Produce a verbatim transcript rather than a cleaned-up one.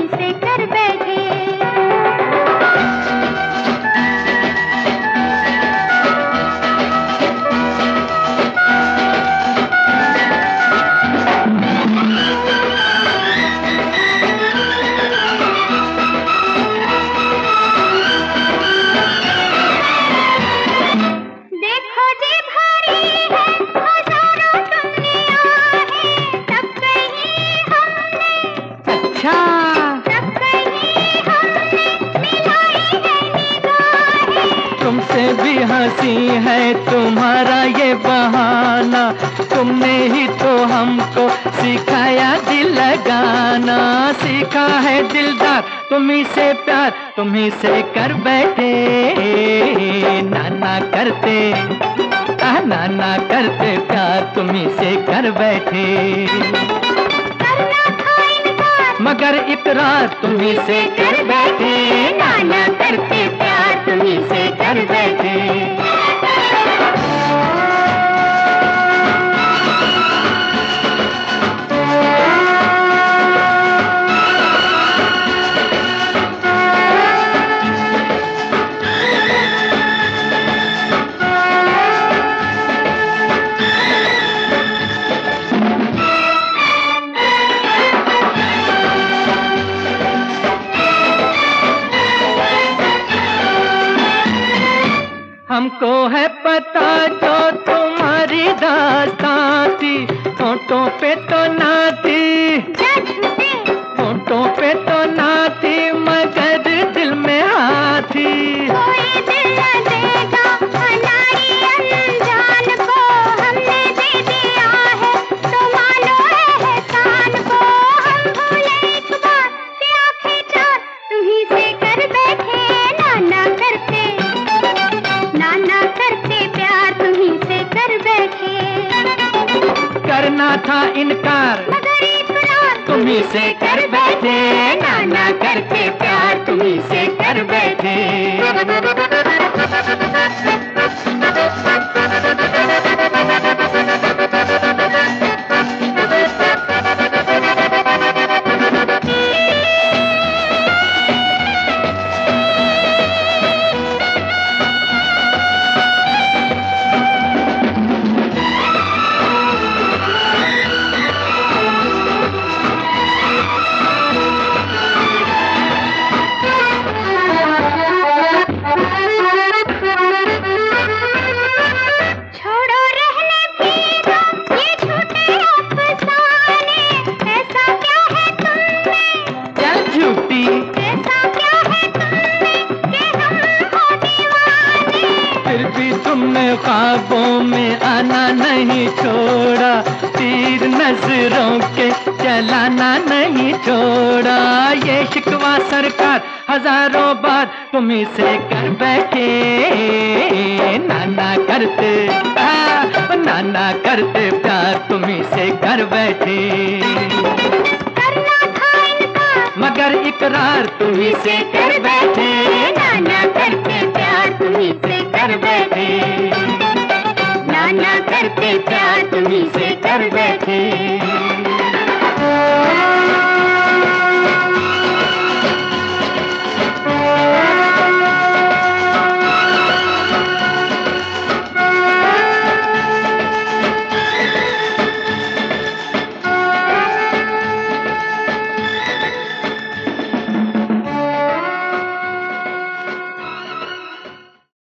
से कर बैठे। भी हंसी है तुम्हारा ये बहाना, तुमने ही तो हमको सिखाया दिल लगाना। सीखा है दिलदार तुम्ही से प्यार, तुम्ही से कर बैठे। नाना करते आ नाना करते प्यार, तुम्ही से कर बैठे। मगर इकरार तुम्ही से कर बैठे। नाना करते प्यार, तुम्ही से कर बैठे। हमको है पता जो तुम्हारी दास्तां थी, होठों पे तो ना थी, होठों पे तो ना थी, मगर दिल में हाँ थी। कोई दिल न देगा हमारी अनजान को, हमने दे दिया है तो मानो एहसान को। हम भूले एक बार कि आंखें चार तुम्ही से कर बैठे। नाना करते नाना करते प्यार, तुम्ही से कर बैठे। करना था इनकार मगर इकरार तुम्ही से कर बैठे। नाना करते प्यार, तुम्ही से कर बैठे। ख्वाबों में आना नहीं छोड़ा, तीर नजरों के चलाना नहीं छोड़ा। ये शिकवा सरकार हजारों बार तुम्ही से कर बैठे। नाना करते आ, नाना करते प्यार, तुम्ही से कर बैठे। करना था इनकार मगर इकरार तुम्ही से कर बैठे। नाना करते प्यार, तुम्ही से कर बैठे। नाना करते प्यार, तुम्ही से कर बैठे।